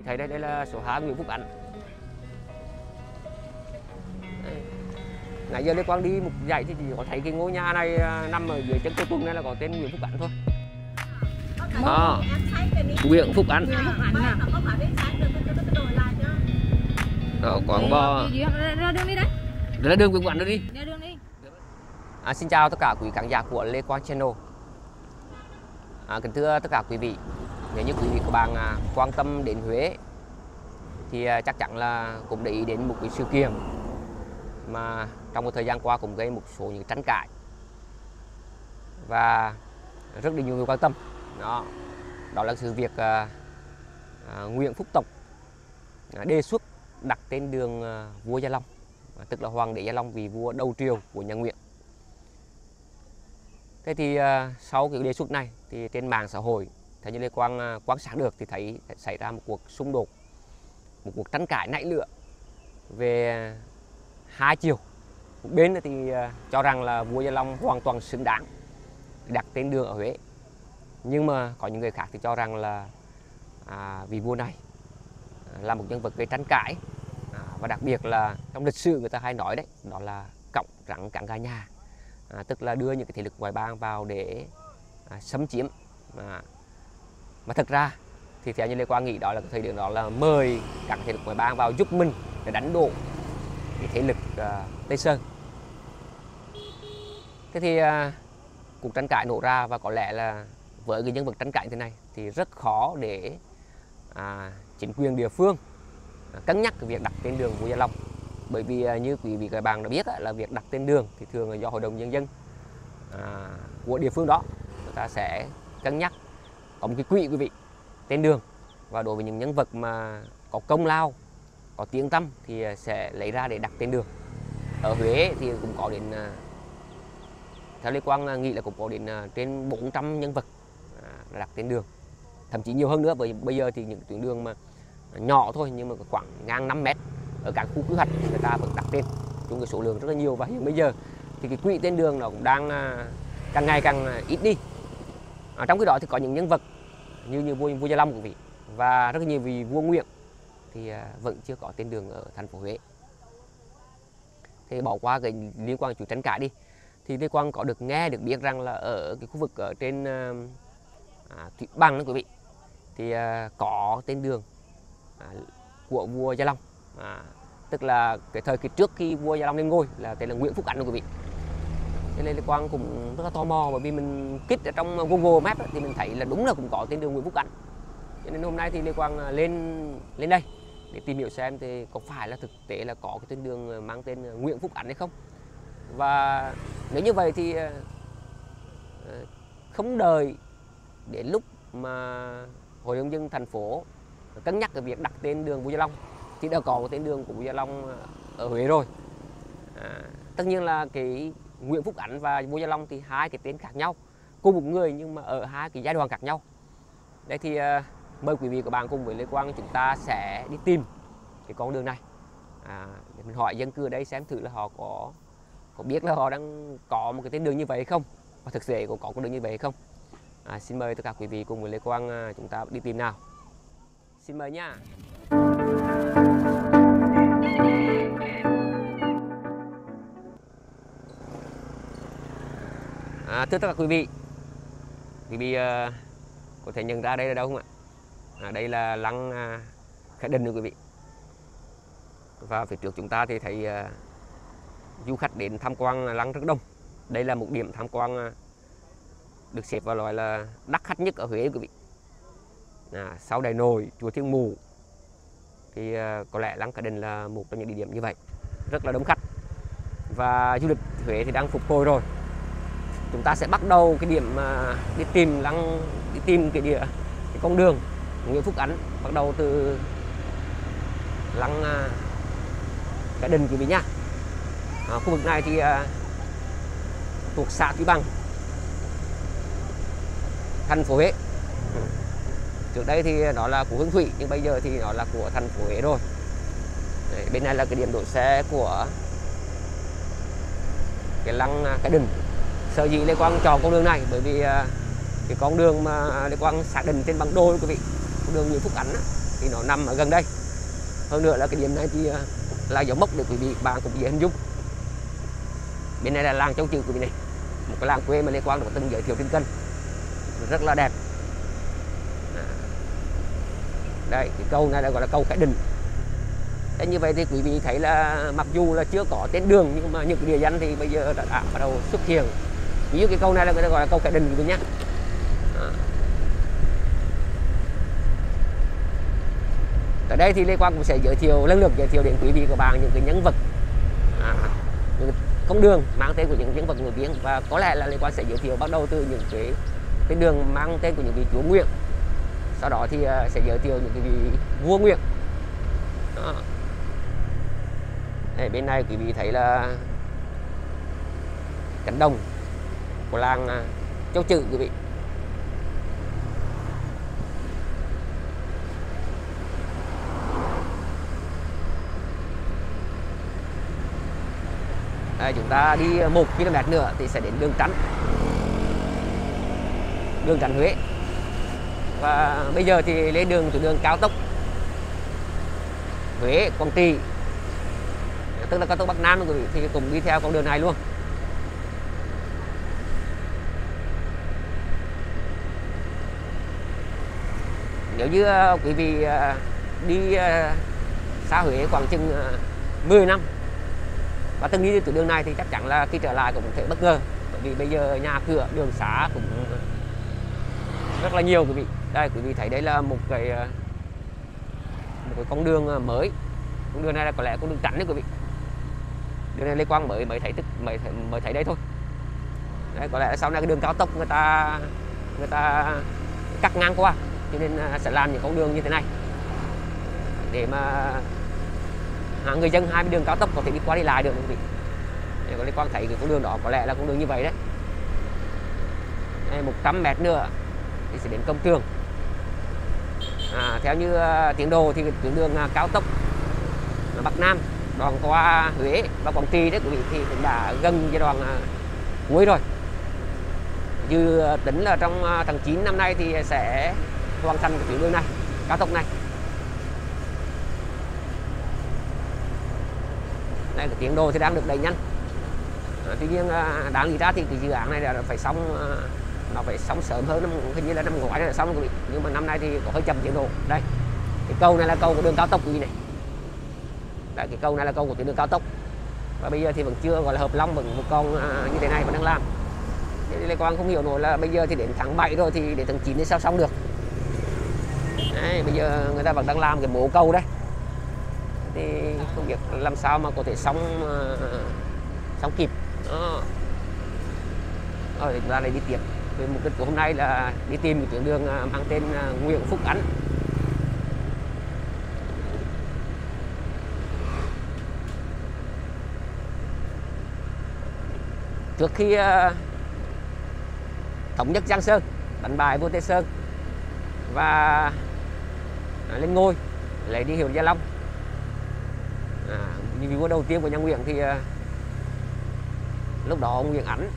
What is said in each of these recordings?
thấy đây là số 2 Nguyễn Phúc Ánh. Nãy giờ Lê Quang đi một dãy thì chỉ có thấy cái ngôi nhà này nằm ở dưới chân Cô Tuần này là có tên Nguyễn Phúc Ánh thôi. Nguyễn Phúc Ánh. Quán bò. Ra đường đi đấy. Đây là đường Nguyễn Phúc Ánh đi. Ra đường đi. Xin chào tất cả quý khán giả của Lê Quang Channel. Kính thưa tất cả quý vị, nếu như quý vị các bạn quan tâm đến Huế thì chắc chắn là cũng để ý đến một cái sự kiện mà trong một thời gian qua cũng gây một số những tranh cãi và rất là nhiều người quan tâm. Đó là sự việc Nguyễn Phúc Tộc đề xuất đặt tên đường vua Gia Long, tức là Hoàng đế Gia Long, vị vua đầu triều của nhà Nguyễn. Thế thì sau cái đề xuất này thì trên mạng xã hội, theo như Lê Quang quan sát được thì thấy xảy ra một cuộc xung đột, một cuộc tranh cãi nảy lửa về hai chiều. Một bên thì cho rằng là vua Gia Long hoàn toàn xứng đáng đặt tên đường ở Huế, nhưng mà có những người khác thì cho rằng là vị vua này là một nhân vật gây tranh cãi, và đặc biệt là trong lịch sử người ta hay nói đấy, đó là cọng rắn cắn gà nhà, tức là đưa những cái thế lực ngoại bang vào để xâm chiếm. Mà thật ra thì theo như Lê Quang nghĩ đó là thời điểm đó là mời các thế lực ngoại bang vào giúp mình để đánh đổ cái thế lực Tây Sơn. Thế thì cuộc tranh cãi nổ ra, và có lẽ là với cái nhân vật tranh cãi thế này thì rất khó để chính quyền địa phương cân nhắc cái việc đặt tên đường vua Gia Long. Bởi vì như quý vị các bạn đã biết là việc đặt tên đường thì thường là do hội đồng nhân dân của địa phương đó người ta sẽ cân nhắc có một cái quỹ quý vị tên đường, và đối với những nhân vật mà có công lao, có tiếng tăm thì sẽ lấy ra để đặt tên đường. Ở Huế thì cũng có đến, theo Lê Quang nghĩ là cũng có đến trên 400 nhân vật đặt tên đường, thậm chí nhiều hơn nữa. Bởi bây giờ thì những tuyến đường mà nhỏ thôi nhưng mà khoảng ngang 5 mét ở các khu quy hoạch thì người ta vẫn đặt tên, chung cái số lượng rất là nhiều. Và hiện bây giờ thì cái quỹ tên đường nó cũng đang càng ngày càng ít đi. Trong cái đó thì có những nhân vật như vua Gia Long quý vị, và rất nhiều vị vua Nguyễn thì vẫn chưa có tên đường ở thành phố Huế. Thì bỏ qua cái liên quan đến tranh cãi đi, thì Lê Quang có được nghe được biết rằng là ở cái khu vực ở trên Thủy Bằng đó quý vị, thì có tên đường của vua Gia Long, tức là cái thời kỳ trước khi vua Gia Long lên ngôi là tên là Nguyễn Phúc Ánh đó quý vị. Thế nên Lê Quang cũng rất là tò mò, bởi vì mình kích ở trong Google Maps thì mình thấy là đúng là cũng có tên đường Nguyễn Phúc Ánh. Cho nên hôm nay thì Lê Quang lên đây để tìm hiểu xem thì có phải là thực tế là có cái tên đường mang tên Nguyễn Phúc Ánh hay không. Và nếu như vậy thì không đợi đến lúc mà Hội đồng nhân dân thành phố cân nhắc cái việc đặt tên đường vua Gia Long thì đã có tên đường của vua Gia Long ở Huế rồi. Tất nhiên là cái Nguyễn Phúc Ánh và vua Gia Long thì hai cái tên khác nhau, cùng một người nhưng mà ở hai cái giai đoạn khác nhau. Đây thì mời quý vị và các bạn cùng với Lê Quang chúng ta sẽ đi tìm cái con đường này, để mình hỏi dân cư ở đây xem thử là họ có biết là họ đang có một cái tên đường như vậy hay không, và thực sự có con đường như vậy hay không. Xin mời tất cả quý vị cùng với Lê Quang chúng ta đi tìm nào. Xin mời nha. Thưa tất cả quý vị có thể nhận ra đây là đâu không ạ? Đây là lăng Khải Định nữa quý vị. Và phía trước chúng ta thì thấy du khách đến tham quan lăng rất đông. Đây là một điểm tham quan được xếp vào loại là đắt khách nhất ở Huế quý vị. Sau Đại Nội, chùa Thiên Mụ thì có lẽ lăng Khải Định là một trong những địa điểm như vậy, rất là đông khách. Và du lịch Huế thì đang phục hồi rồi. Chúng ta sẽ bắt đầu cái điểm đi tìm cái con đường Nguyễn Phúc Ánh, bắt đầu từ lăng Khải Định quý vị nhá. Khu vực này thì thuộc xã Thủy Bằng, thành phố Huế. Trước đây thì nó là của Hương Thủy, nhưng bây giờ thì nó là của thành phố Huế rồi. Đấy, bên này là cái điểm đỗ xe của cái lăng Khải Định. Sở dĩ Lê Quang chọn con đường này bởi vì cái con đường mà Lê Quang xác định trên bản đồ quý vị, con đường Nguyễn Phúc Ánh thì nó nằm ở gần đây. Hơn nữa là cái điểm này thì là dấu mốc để quý vị bạn cũng dễ hình dung. Bên này là làng Châu Chữ của mình này, một cái làng quê mà Lê Quang đã từng giới thiệu trên kênh, rất là đẹp. Đây, cái cầu này là gọi là cầu Khải Định. Thế như vậy thì quý vị thấy là mặc dù là chưa có tên đường nhưng mà những cái địa danh thì bây giờ đã bắt đầu xuất hiện. Ví dụ cái cầu này là người ta gọi là cầu Khải Định quý vị nhé. Ở đây thì Lê Quang cũng sẽ giới thiệu lần lượt giới thiệu đến quý vị và bạn những cái nhân vật, những con đường mang tên của những nhân vật nổi tiếng, và có lẽ là Lê Quang sẽ giới thiệu bắt đầu từ những cái tên đường mang tên của những vị chúa Nguyễn, sau đó thì sẽ giới thiệu những cái vị vua Nguyễn. Đó. Đây, bên này quý vị thấy là cánh đồng của làng Châu Chữ quý vị. Đây, chúng ta đi 1 km nữa thì sẽ đến đường Tránh Huế. Và bây giờ thì lên đường cao tốc Huế Quảng Trị, tức là cao tốc Bắc Nam quý vị, thì cùng đi theo con đường này luôn. Nếu như quý vị đi xa Huế khoảng chừng 10 năm và từng đi tuyến đường này thì chắc chắn là khi trở lại cũng thể bất ngờ, bởi vì bây giờ nhà cửa đường xá cũng rất là nhiều quý vị. Đây, quý vị thấy đây là một cái con đường mới. Con đường này là có lẽ con đường Tránh đấy quý vị. Đường này Lê Quang mới thấy đây thôi. Đấy, có lẽ là sau này cái đường cao tốc người ta cắt ngang qua, cho nên sẽ làm những con đường như thế này để mà người dân hai bên đường cao tốc có thể đi qua đi lại được quý vị. Để có Lê Quang thấy cái con đường đó có lẽ là con đường như vậy đấy. Đây, 100 m nữa thì sẽ đến công trường. Theo như tiến độ thì tuyến đường cao tốc Bắc Nam đoạn qua Huế và Quảng Trị đấy quý vị thì cũng đã gần giai đoạn cuối rồi. Dự tính là trong tháng 9 năm nay thì sẽ hoàn thành cái tuyến đường này, cao tốc này. Đây, cái tiến độ thì đang được đẩy nhanh. Tuy nhiên đáng lý ra thì cái dự án này là phải xong, nó phải xong sớm hơn, hình như là năm ngoái là xong quý vị, nhưng mà năm nay thì có hơi chậm tiến độ. Đây, cái cầu này là cầu của đường cao tốc quý vị này. Đây, cái cầu này là cầu của tuyến đường cao tốc, và bây giờ thì vẫn chưa gọi là hợp long, vẫn một con như thế này vẫn đang làm. Thế Lê Quang không hiểu nổi là bây giờ thì đến tháng 7 rồi thì đến tháng 9 thì sao xong được. Đấy, bây giờ người ta vẫn đang làm cái mố cầu đấy, thì không biết làm sao mà có thể xong kịp. Đó. Rồi chúng ta lại đi tiếp. Về mục đích của hôm nay là đi tìm một tuyến đường mang tên Nguyễn Phúc Ánh. Trước khi thống nhất Giang Sơn, đánh bại vua Tây Sơn và lên ngôi lấy đi hiệu Gia Long, vị vua đầu tiên của nhà Nguyễn thì lúc đó ông Nguyễn Ánh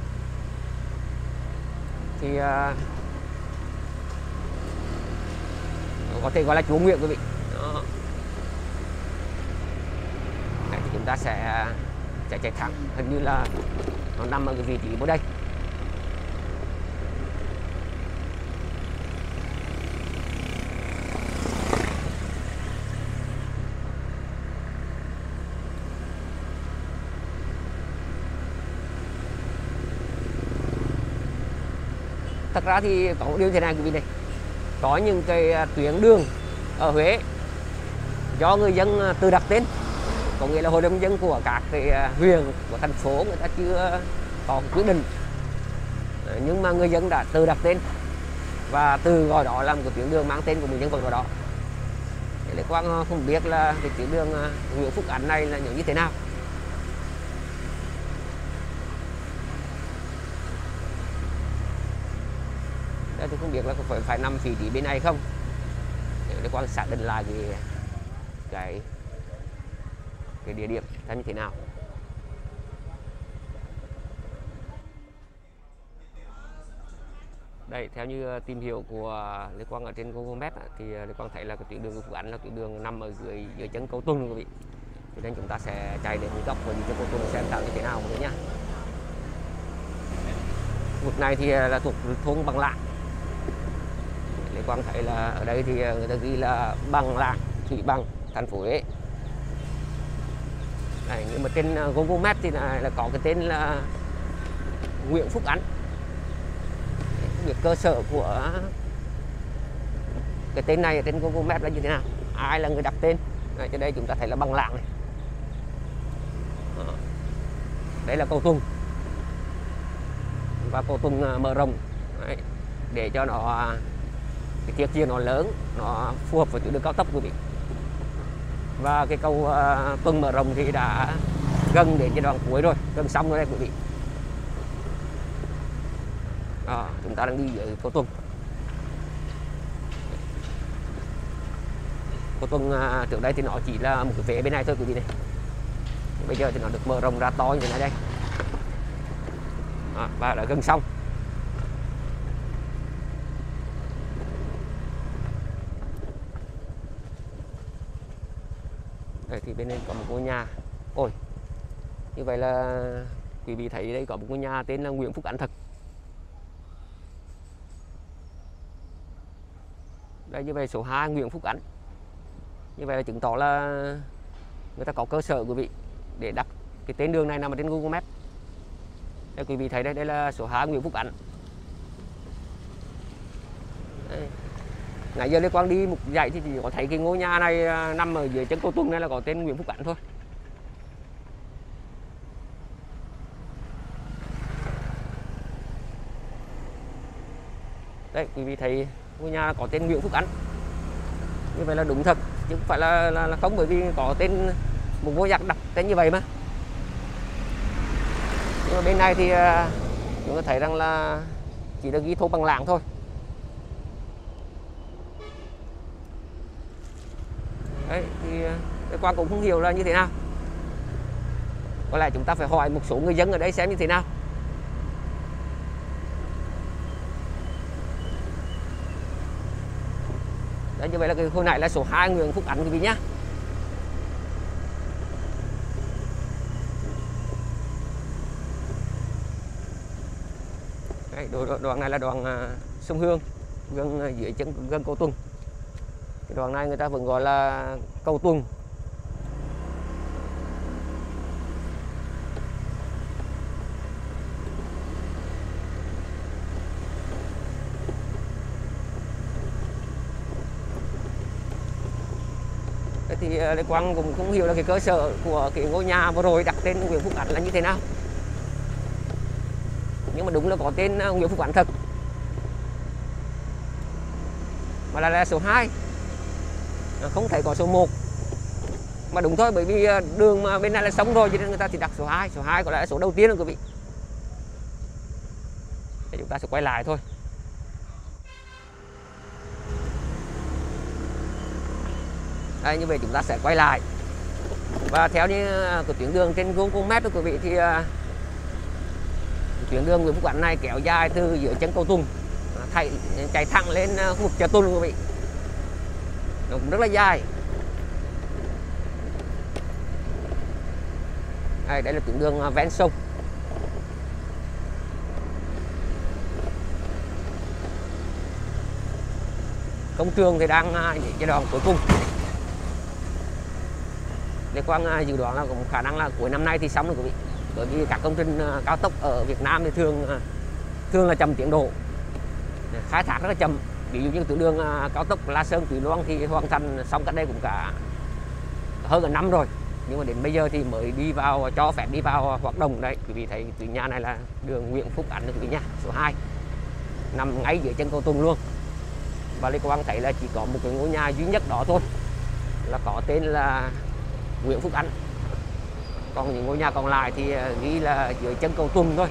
thì có thể gọi là chúa Nguyễn quý vị. Đó. Đấy, thì chúng ta sẽ chạy thẳng, hình như là nó nằm ở cái vị trí bên đây. Thật ra thì có một điều thế này quý vị này, có những cái tuyến đường ở Huế do người dân tự đặt tên, có nghĩa là hội đồng dân của các cái huyện của thành phố người ta chưa có quyết định, nhưng mà người dân đã tự đặt tên và từ gọi đó làm cái tuyến đường mang tên của một nhân vật nào đó. Lê Quang không biết là cái tuyến đường Nguyễn Phúc Ánh này là như thế nào. Đây thì không biết là phải nằm vị trí bên này không, để quan sát định lại cái địa điểm là như thế nào. Đây, theo như tìm hiểu của Lê Quang ở trên Google Maps thì Lê Quang thấy là cái tuyến đường Nguyễn Phúc Ánh là tuyến đường nằm ở dưới chân cầu Tuần quý vị. Cho nên chúng ta sẽ chạy đến góc và dưới chân cầu Tuần xem tạo như thế nào mọi người nhá. Vực này thì là thuộc thôn Bằng Lạng. Lê Quang thấy là ở đây thì người ta ghi là Bằng Lạng, Thủy Bằng, thành phố Huế. Đấy, nhưng mà trên Google Maps thì là có cái tên là Nguyễn Phúc Ánh. Việc cơ sở của cái tên này ở trên Google Maps là như thế nào, ai là người đặt tên. Đấy, trên đây chúng ta thấy là Bằng Lạng này. Đây là cầu Tuần và cầu Tuần mở rộng. Đấy, để cho nó cái thiết chia nó lớn, nó phù hợp với tuyến đường cao tốc quý vị. Và cái cầu Tuần mở rộng thì đã gần đến giai đoạn cuối rồi, gần xong rồi đây quý vị. Chúng ta đang đi dưới cầu Tuần. Cầu Tuần trước đây thì nó chỉ là một cái vế bên này thôi quý vị này. Bây giờ thì nó được mở rộng ra to như thế này đây. Và đã gần xong. Đây thì bên đây có một ngôi nhà. Ôi, như vậy là quý vị thấy đây có một ngôi nhà tên là Nguyễn Phúc Ánh thật. Đây, như vậy số 2 Nguyễn Phúc Ánh. Như vậy là chứng tỏ là người ta có cơ sở quý vị để đặt cái tên đường này nằm ở trên Google Maps. Đây quý vị thấy đây, đây là số 2 Nguyễn Phúc Ánh. Nãy giờ Lê Quang đi một dãy thì chỉ có thấy cái ngôi nhà này nằm ở dưới chân cầu Tuần này là có tên Nguyễn Phúc Ánh thôi. Đây quý vị thấy ngôi nhà có tên Nguyễn Phúc Ánh. Như vậy là đúng thật chứ không phải là không, bởi vì có tên một ngôi nhà đặt tên như vậy mà. Nhưng mà bên này thì chúng ta thấy rằng là chỉ được ghi thôn Bằng Lạng thôi. Đấy thì Quang cũng không hiểu là như thế nào. Có lẽ chúng ta phải hỏi một số người dân ở đây xem như thế nào. Đấy, như vậy là cái hồi nãy là số 2 Nguyễn Phúc Ánh quý vị nhá. Đấy, đoạn này là đoạn sông Hương gần dưới chân gần cầu Tuần. Cái đoạn này người ta vẫn gọi là cầu Tuần. Thì Lê Quang cũng không hiểu là cái cơ sở của cái ngôi nhà vừa rồi đặt tên Nguyễn Phúc Ánh là như thế nào. Nhưng mà đúng là có tên Nguyễn Phúc Ánh thật. Mà là số 2. Không thấy có số 1. Mà đúng thôi, bởi vì đường mà bên này là sông rồi cho nên người ta chỉ đặt số 2. Số 2 có lẽ là số đầu tiên rồi quý vị. Để chúng ta sẽ quay lại thôi. Đây, như vậy chúng ta sẽ quay lại. Và theo như cái tuyến đường trên Google Maps đó quý vị thì tuyến đường Nguyễn Phúc Ánh này kéo dài từ dưới chân cầu Tuần chạy thẳng lên khu vực chợ Tuần quý vị. Nó cũng rất là dài. Đây là tuyến đường ven sông. Công trường thì đang giai đoạn cuối cùng. Lê Quang dự đoán là cũng khả năng là cuối năm nay thì xong rồi quý vị. Bởi vì các công trình cao tốc ở Việt Nam thì thường là chậm tiến độ, khai thác rất là chậm. Ví dụ như tuyến đường cao tốc La Sơn Túy Loan thì hoàn thành xong cách đây cũng cả hơn cả năm rồi, nhưng mà đến bây giờ thì mới đi vào, cho phép đi vào hoạt động. Đấy quý vị thấy tuyến nhà này là đường Nguyễn Phúc Ánh quý vị nha, số 2 nằm ngay dưới chân cầu Tuần luôn. Và Lê Quang thấy là chỉ có một cái ngôi nhà duy nhất đó thôi là có tên là Nguyễn Phúc Ánh. Còn những ngôi nhà còn lại thì ghi là dưới chân cầu Tuần thôi.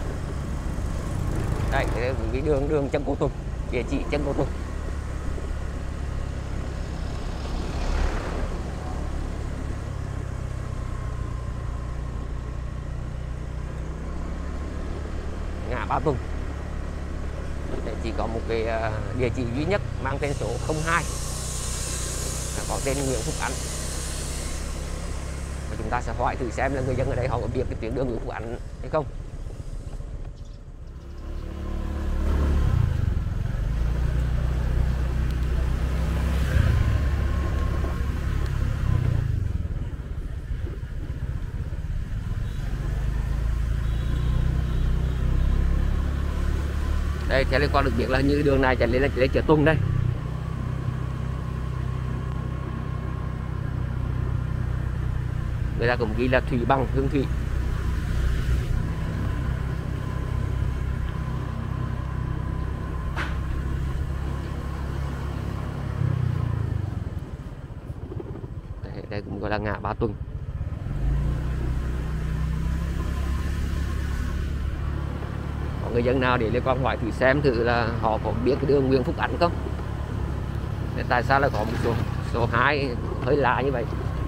Đây, cái đường chân cầu Tuần, địa chỉ chân cầu Tuần. Ba Tuần. Để chỉ có một cái địa chỉ duy nhất mang tên số 02, có tên Nguyễn Phúc Ánh. Và chúng ta sẽ hỏi thử xem là người dân ở đây họ có biết cái tuyến đường Nguyễn Phúc Ánh hay không. Đây, theo liên quan được biết là như đường này chạy lên là chợ Tuần đây. Người ta cũng ghi là thủy bằng Hương Thủy. Đây cũng gọi là ngã Ba Tuần. Có người dân nào để liên quan hỏi thử xem thử là họ có biết cái đường Nguyễn Phúc Ánh không? Để tại sao lại có một số 2 hơi lạ như vậy?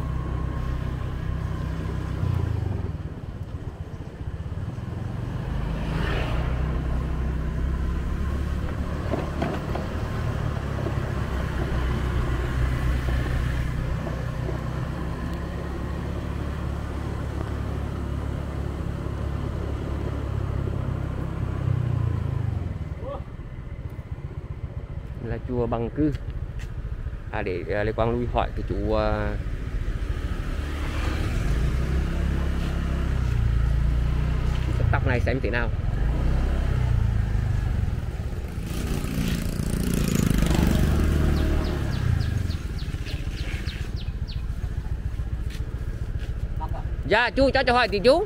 Là chùa Bằng Cư. Để Lê Quang lui hỏi cái chủ tóc này xem thế nào. Dạ chú cho hỏi thì chú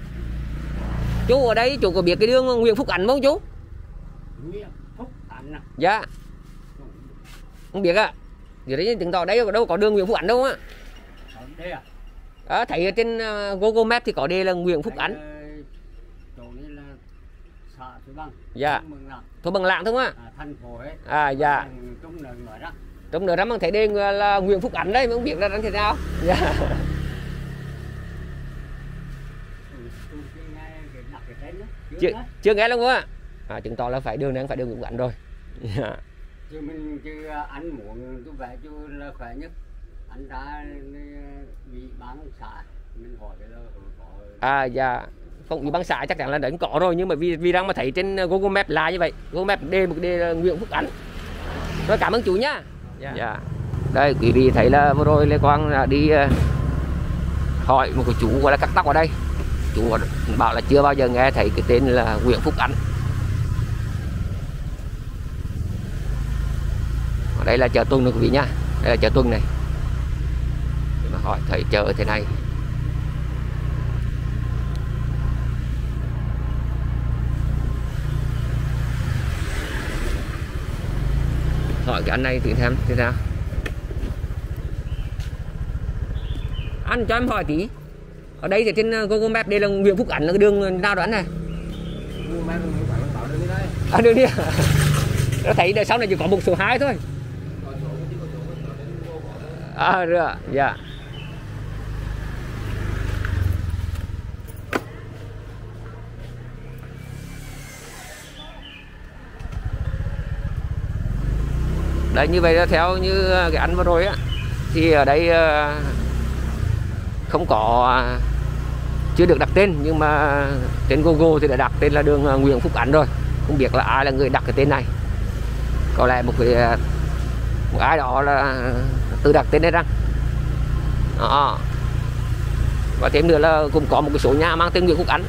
ở đây chú có biết cái đường Nguyễn Phúc Ánh không chú? Nguyễn Phúc Ánh à? Dạ không biết ạ. Giờ đấy chứng tỏ đây đâu có đường Nguyễn Phúc Ánh đâu á. Đây à? Thấy ở trên Google Maps thì có đề là Nguyễn Phúc Ánh. Chỗ này là xã Thủy Bằng. Dạ. Thôn Bằng Lạng thôi á. Thành phố ấy. Dạ. Trong nợ nói đó. Trong nợ mà thấy đề là Nguyễn Phúc Ánh đấy, mà không biết là đánh thế nào. Dạ. Chưa nghe luôn á. Chứng tỏ là phải đường này phải đường Nguyễn Phúc Ánh rồi. Dạ. Chứ anh muốn tôi về chứ là khỏe nhất. Anh ra bị bán xã mình hỏi cái là có. Dạ. Không, ủy ban xã chắc chắn là đánh có rồi, nhưng mà vì đang mà thấy trên Google Maps là như vậy. Google Maps đề một đề là Nguyễn Phúc Ánh. Rồi cảm ơn chú nhá. Dạ. Đây quý vị thấy là vừa rồi Lê Quang là đi hỏi một cái chú gọi là cắt tóc ở đây. Chú bảo là chưa bao giờ nghe thấy cái tên là Nguyễn Phúc Ánh. Ở đây là chợ Tuần này quý vị nhá. Đây là chợ Tuần này. Để mà hỏi thấy chợ thế này. Hỏi cái anh này thử xem thế nào. Anh cho em hỏi tí. Ở đây thì trên Google Maps đây là Nguyễn Phúc Ánh là cái đường nào đó anh này? Đường đi. Nó thấy sau này chỉ có một số 2 thôi. Rồi, dạ. Đấy, như vậy là theo như cái anh vừa rồi á, thì ở đây không có, chưa được đặt tên, nhưng mà trên Google thì đã đặt tên là đường Nguyễn Phúc Ánh rồi. Không biết là ai là người đặt cái tên này. Có lẽ một ai đó là tự đặt tên đây ra. Đó. Và thêm nữa là cũng có một cái số nhà mang tên Nguyễn Phúc Ánh.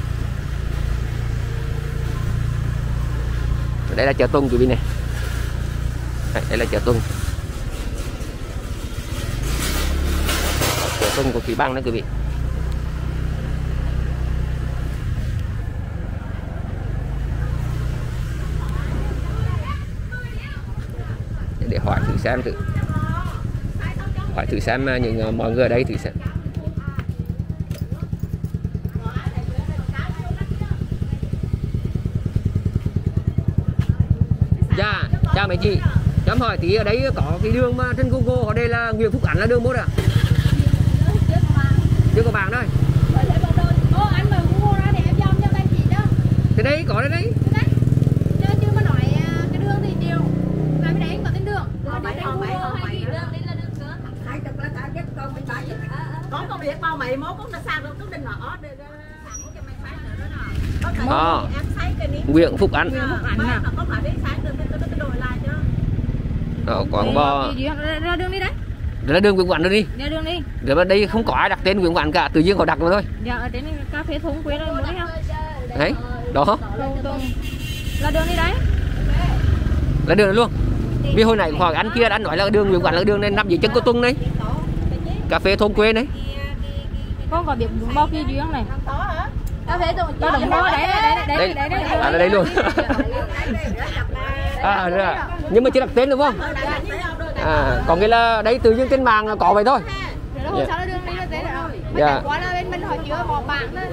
Đây là chợ Tuần quý vị này. Đây là chợ Tuần. Chợ Tuần của Thủy Bằng đó quý vị. Để hỏi thử xem thử. Hỏi thử xem những mọi người ở đây thử xem. Dạ, chào mấy chị. Cho em hỏi tí ở đây có cái đường mà trên Google ở đây là Nguyễn Phúc Ánh là đường mốt à? Chưa có bảng đây. Anh mở Google ra để em dòng cho anh chị đó. Thế đây có đây đấy. biết bao mấy mốt cũng là sang được đình nó Nguyễn Phúc Ánh. Đó, quán bò ra đường đi đấy. Ra đường Nguyễn Phúc Ánh đi. Ra đường đi. Rồi bên đây không có ai đặt tên Nguyễn Phúc Ánh cả, tự nhiên họ đặt mà thôi. Dạ ở trên cà phê thôn quê đó muốn đi không? Đấy, đó. Ra đường đi đấy. Là đường này luôn. Vì hồi nãy hỏi anh kia anh nói là đường Nguyễn Phúc Ánh là đường này nằm dưới chân Cô Tuân đấy. Cà phê thôn quê đấy. Con có biết bao kia duyên này. Cà phê thôn có đồng hồ đấy. À là đây luôn. À rồi. Nhưng mà chưa đặt tên đúng không? À, còn cái là đấy tự nhiên trên mạng có vậy thôi. Rồi sao đường đi là tên rồi. Dạ. Quá là bên mình họ chưa bỏ bảng đó.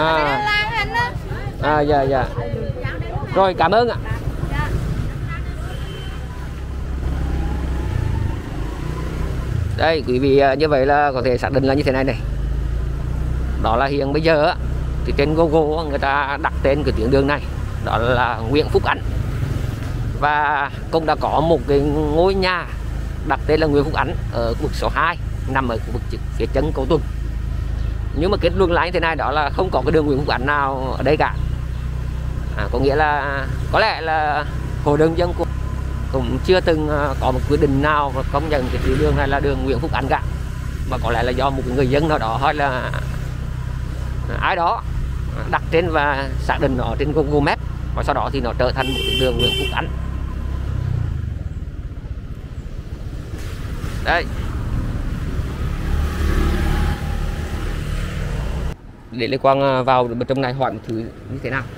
Dạ. Rồi cảm ơn ạ. Đây quý vị, như vậy là có thể xác định là như thế này này. Đó là hiện bây giờ thì trên Google người ta đặt tên cái tuyến đường này đó là Nguyễn Phúc Ánh, và cũng đã có một cái ngôi nhà đặt tên là Nguyễn Phúc Ánh ở khu vực số 2 nằm ở khu vực phía chân Cô Tuân. Nhưng mà kết luận lại như thế này, đó là không có cái đường Nguyễn Phúc Ánh nào ở đây cả. Có nghĩa là có lẽ là hội đồng dân cũng chưa từng có một quyết định nào và công nhận cái tuyến đường này là đường Nguyễn Phúc Ánh cả, mà có lẽ là do một người dân nào đó hay là ai đó đặt tên và xác định nó trên Google Maps, và sau đó thì nó trở thành một tuyến đường Nguyễn Phúc Ánh. Đây, để Lê Quang vào bên trong này hỏi một thứ như thế nào.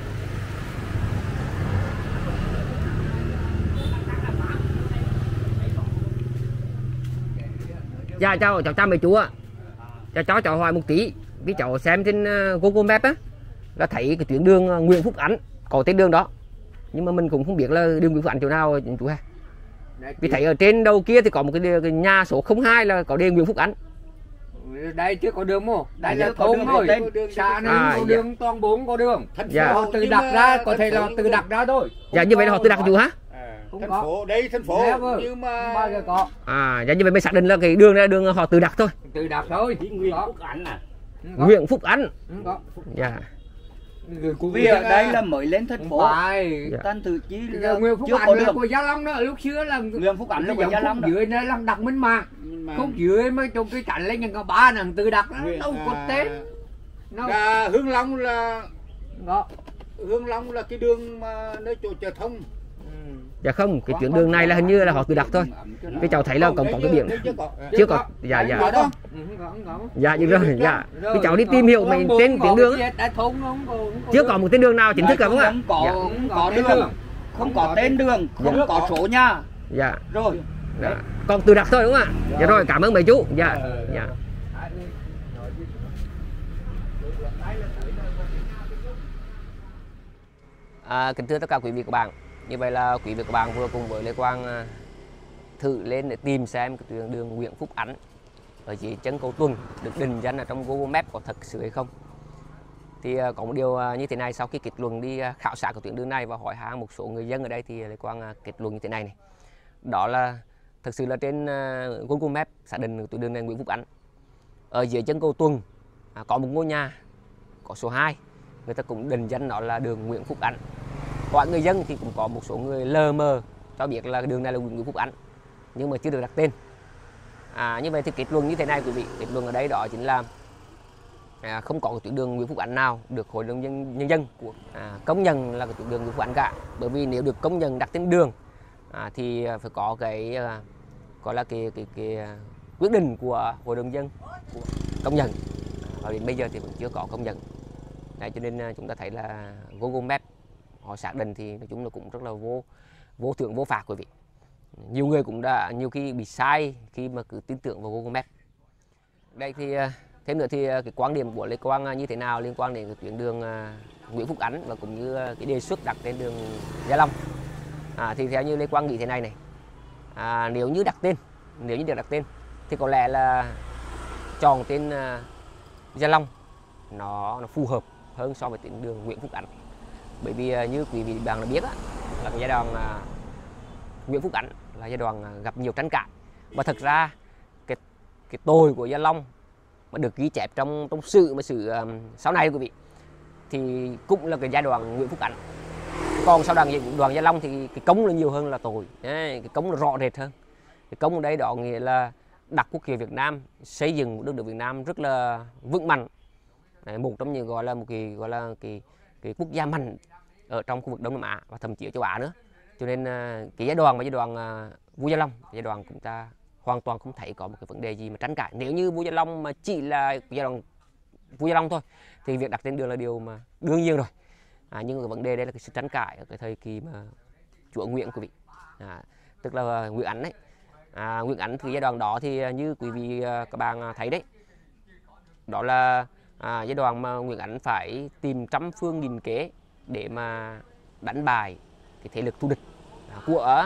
Dạ chào mấy chú ạ. Cháu hỏi một tí, vì cháu xem trên Google Maps á là thấy cái tuyến đường Nguyễn Phúc Ánh có tên đường đó, nhưng mà mình cũng không biết là đường Nguyễn Phúc Ánh chỗ nào chú ha. Vì thấy ở trên đầu kia thì có một cái nhà số 02 là có đường Nguyễn Phúc Ánh. Đây chưa có đường không? Đây là thôn thôi. Xã này có đường, toàn bốn có đường. Dạ. Họ tự đặt ra, có thể là tự đặt ra thôi. Dạ như vậy là họ tự đặt chú hả? Thành phố, đây thành phố. Nhưng mà bao giờ có. Dạ như vậy mới xác định là cái đường này là đường họ tự đặt thôi. Tự đặt thôi. Nguyễn Phúc Ánh à? Nguyễn Phúc Ánh. Dạ. Vì ở đây là mới lên thành phố. Tân Tự Chí là Nguyễn Phúc Ánh là của Gia Long đó, lúc xưa là Nguyễn Phúc Ánh là của Gia Long đó. dưới này là đặt minh mạng. Không dưới mới trong cái cảnh lên những có ba nàng tự đặt đâu có tên. Hương Long là Hương Long là cái đường mà nơi chỗ chợ thông. Dạ không, cái tuyến đường này là hình như là họ tự đặt thôi. Cái cháu thấy là còn có cái biển chưa có. Dạ. Dạ như rồi, dạ. Cái cháu đi tìm hiểu mình tên tuyến đường chưa có một tên đường nào chính thức cả không ạ? Không có đường, không có tên đường, không có số nhà. Dạ. Rồi. Còn tự đặt thôi đúng không ạ? Dạ rồi, cảm ơn mấy chú. Dạ. Kính thưa tất cả quý vị và các bạn, như vậy là quý vị và các bạn vừa cùng với Lê Quang thử lên để tìm xem cái tuyến đường Nguyễn Phúc Ánh ở dưới chân Cô Tuân được định danh ở trong Google Maps có thật sự hay không. Thì có một điều như thế này, sau khi kết luận đi khảo sát của tuyến đường này và hỏi han một số người dân ở đây thì Lê Quang kết luận như thế này này. Đó là thực sự là trên Google Maps xác định tuyến đường này Nguyễn Phúc Ánh. Ở dưới chân Cô Tuân có một ngôi nhà có số 2, người ta cũng định danh nó là đường Nguyễn Phúc Ánh. Hỏi người dân thì cũng có một số người lờ mờ cho biết là đường này là Nguyễn Phúc Ánh nhưng mà chưa được đặt tên. Như vậy thì kết luận như thế này quý vị, kết luận ở đây đó chính là không có tuyến đường Nguyễn Phúc Ánh nào được Hội đồng nhân dân của công nhận là cái tuyến đường Nguyễn Phúc Ánh cả. Bởi vì nếu được công nhận đặt tên đường thì phải có cái gọi là cái quyết định của Hội đồng dân của công nhận, và đến bây giờ thì vẫn chưa có công nhận. Đấy, cho nên chúng ta thấy là Google Maps họ xác định thì nói chung là cũng rất là vô thưởng vô phạt quý vị. Nhiều người cũng đã nhiều khi bị sai khi mà cứ tin tưởng vào Google Maps. Đây thì thêm nữa thì cái quan điểm của Lê Quang như thế nào liên quan đến cái tuyến đường Nguyễn Phúc Ánh và cũng như cái đề xuất đặt tên đường Gia Long. Thì theo như Lê Quang nghĩ thế này này, nếu như được đặt tên thì có lẽ là chọn tên Gia Long nó phù hợp hơn so với tuyến đường Nguyễn Phúc Ánh. Bởi vì như quý vị bạn đã biết là cái giai đoạn Nguyễn Phúc Ánh là giai đoạn gặp nhiều tranh cãi, và thật ra cái tội của Gia Long mà được ghi chép trong sử sau này quý vị thì cũng là cái giai đoạn Nguyễn Phúc Cảnh. Còn sau đoàn Gia Long thì cái công là nhiều hơn là tội. Đấy, cái công là rõ rệt hơn. Cái công ở đây đó nghĩa là đặt quốc hiệu Việt Nam, xây dựng một đất nước Việt Nam rất là vững mạnh. Đấy, một trong những gọi là cái quốc gia mạnh ở trong khu vực Đông Nam Á và thậm chí ở châu Á nữa. Cho nên cái giai đoạn Vua Gia Long, giai đoạn chúng ta hoàn toàn không thấy có một cái vấn đề gì mà tranh cãi. Nếu như Vua Gia Long mà chỉ là giai đoạn Vua Gia Long thôi thì việc đặt tên đường là điều mà đương nhiên rồi. Nhưng cái vấn đề đây là cái sự tranh cãi ở cái thời kỳ mà chúa Nguyễn quý vị, tức là Nguyễn Ánh đấy. Nguyễn Ánh thì giai đoạn đó thì như quý vị các bạn thấy đấy, đó là giai đoạn mà Nguyễn Ánh phải tìm trăm phương nghìn kế để mà đánh bại cái thế lực thù địch của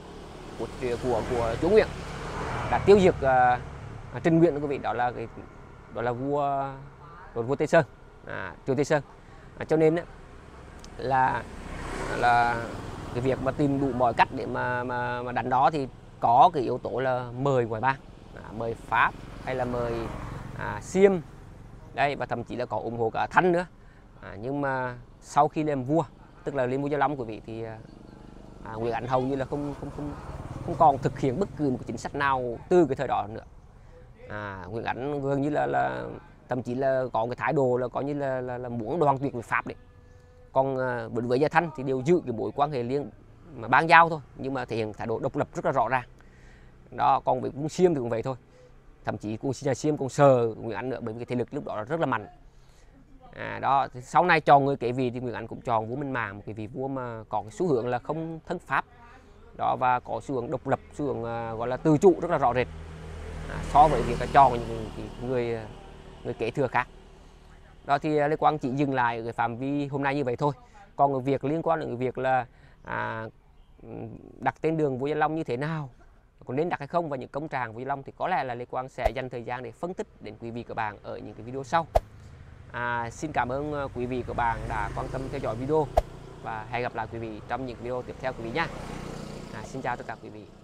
chúa Nguyễn, đã tiêu diệt Trần Nguyễn quý vị, đó là vua Tây Sơn, triều Tây Sơn. Cho nên là cái việc mà tìm đủ mọi cách để mà đánh đó thì có cái yếu tố là mời ngoại bang, mời Pháp hay là mời Xiêm đây, và thậm chí là có ủng hộ cả Thanh nữa. Nhưng mà sau khi lên vua, tức là lên vua Gia Long quý vị, thì Nguyễn Ánh hầu như là không còn thực hiện bất cứ một cái chính sách nào từ cái thời đó nữa. Nguyễn Ánh gần như là thậm chí là có cái thái độ là coi như là muốn đoàn tuyệt với Pháp đấy. Còn với Gia Thanh thì đều giữ cái mối quan hệ liên mà bang giao thôi, nhưng mà thể hiện thái độ độc lập rất là rõ ràng. Đó, còn với quân Xiêm thì cũng vậy thôi. Thậm chí quân nhà Xiêm còn sờ Nguyễn Ánh nữa, bởi vì cái thế lực lúc đó rất là mạnh. Đó, thì sau này chọn người kế vị thì Nguyễn Ánh cũng chọn vua Minh Mạng, một cái vị vua mà có cái xu hướng là không thân Pháp. Đó, và có xu hướng độc lập, xu hướng gọi là tự chủ rất là rõ rệt so với việc chọn những người kế thừa khác. Đó thì Lê Quang chỉ dừng lại ở cái phạm vi hôm nay như vậy thôi. Còn việc liên quan đến việc là đặt tên đường Vua Gia Long như thế nào, còn nên đặt hay không, và những công trạng Vua Gia Long thì có lẽ là Lê Quang sẽ dành thời gian để phân tích đến quý vị các bạn ở những cái video sau. Xin cảm ơn quý vị các bạn đã quan tâm theo dõi video và hẹn gặp lại quý vị trong những video tiếp theo quý vị nhé. Xin chào tất cả quý vị.